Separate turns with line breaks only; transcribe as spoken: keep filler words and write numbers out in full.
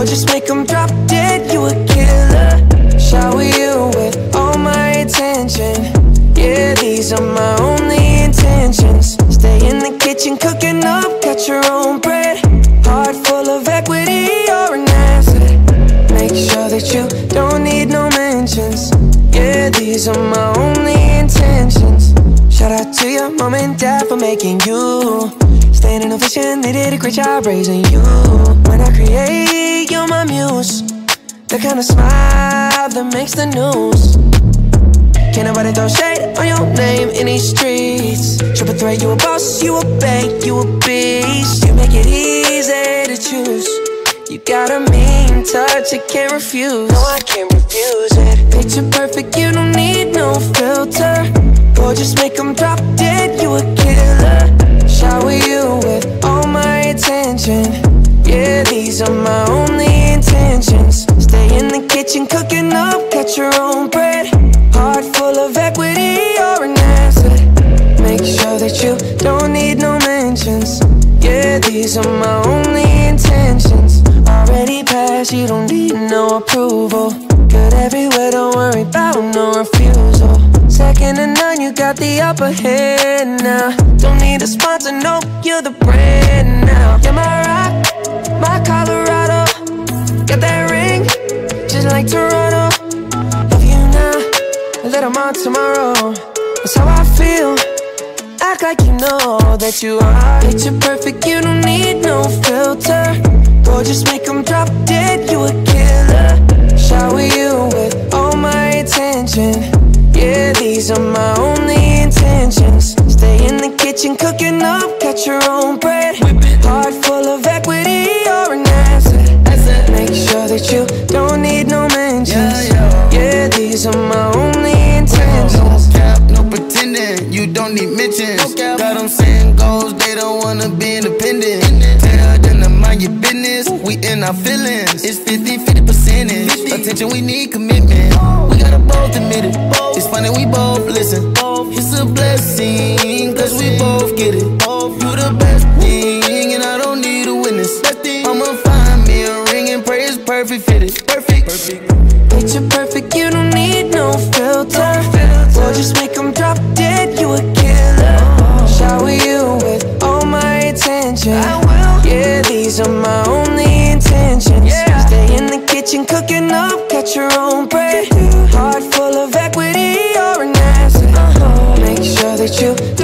just make them drop dead, you a killer. Shower you with all my attention. Yeah, these are my only intentions. Stay in the kitchen cooking up, got your own bread. Heart full of equity, you're an asset. Make sure that you don't need no mentions. Yeah, these are my only intentions. Shout out to your mom and dad for making you. Staying in a vision, they did a great job raising you. When I create, you're my muse. The kind of smile that makes the news. Can't nobody throw shade on your name in these streets. Triple threat, you a boss, you a bank, you a beast. You make it easy to choose. You got a mean touch, I can't refuse. No, I can't refuse it. Picture perfect, you don't need no filter. Or just make them drop dead, you a killer. Shower you with all my attention. Yeah, these are my only intentions. Stay in the kitchen cooking up, got your own bread. Heart full of equity, you're an asset. Make sure that you don't need no mentions. Yeah, these are my only intentions. Already passed, you don't need no approval. Good everywhere, don't worry about no refusal. Second to none, you got the upper hand now. Don't need a sponsor, no, you're the brand now. You're my rock, my Colorado. Got that ring, just like Toronto. Love you now, a little more tomorrow. That's how I feel. Act like you know that you are. Picture perfect, you don't need no filter. Or just make them drop dead, you a killer. Shower you with all my attention. Yeah, these are my only intentions. Stay in the kitchen cooking up, got your own bread. Heart full of equity, you're an asset. Make sure that you don't need no mentions. Yeah, these are my only intentions.
No cap, no pretending, you don't need mentions. Got them saying goals, they don't wanna be independent. Tell them to mind your business, we in our feelings. It's fifty fifty percentage. Attention, we need commitment. We gotta both admit it. It's funny, we both listen. It's a blessing, cause we both get it. You the best thing, and I don't need a witness. I'ma find me a ring and pray it's perfect fitted. Perfect.
Picture perfect, you don't need no filter. Or just make them drop dead, you a killer. Shower you with all my attention. Yeah, these are my only intentions. Stay in the kitchen cooking up, got your own bread. Heart full of equity, you're an asset. Make sure that you